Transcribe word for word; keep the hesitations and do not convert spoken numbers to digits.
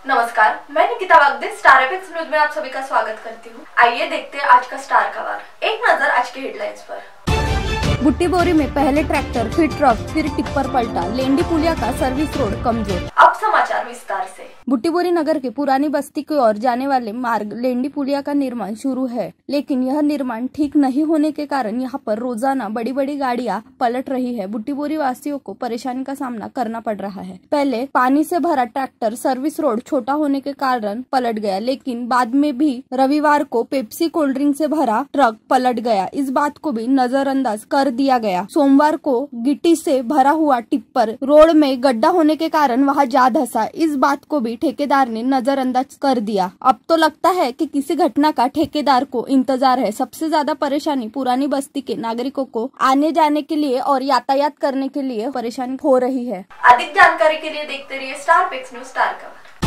नमस्कार, मैं Nikita Wagde Star Epics news में आप सभी का स्वागत करती हूँ। आइए देखते हैं आज का स्टार खबर। एक नजर आज के हेडलाइंस पर। बुट्टीबोरी में पहले ट्रैक्टर, फिर ट्रक, फिर टिप्पर पलटा। लेंडी पुलिया का सर्विस रोड कमजोर। अब समाचार विस्तार से। बुट्टीबोरी नगर के पुरानी बस्ती की ओर जाने वाले मार्ग लेंडी पुलिया का निर्माण शुरू है, लेकिन यह निर्माण ठीक नहीं होने के कारण यहाँ पर रोजाना बड़ी बड़ी गाड़ियाँ पलट रही है। बुट्टीबोरी वासियों को परेशानी का सामना करना पड़ रहा है। पहले पानी से भरा ट्रैक्टर सर्विस रोड छोटा होने के कारण पलट गया, लेकिन बाद में भी रविवार को पेप्सी कोल्ड ड्रिंक से भरा ट्रक पलट गया। इस बात को भी नजरअंदाज कर दिया गया। सोमवार को गिट्टी से भरा हुआ टिप्पर रोड में गड्ढा होने के कारण वहां जा धंसा। इस बात को भी ठेकेदार ने नजरअंदाज कर दिया। अब तो लगता है कि किसी घटना का ठेकेदार को इंतजार है। सबसे ज्यादा परेशानी पुरानी बस्ती के नागरिकों को आने जाने के लिए और यातायात करने के लिए परेशानी हो रही है। अधिक जानकारी के लिए देखते रहिए स्टार एपिक्स न्यूज स्टार खबर।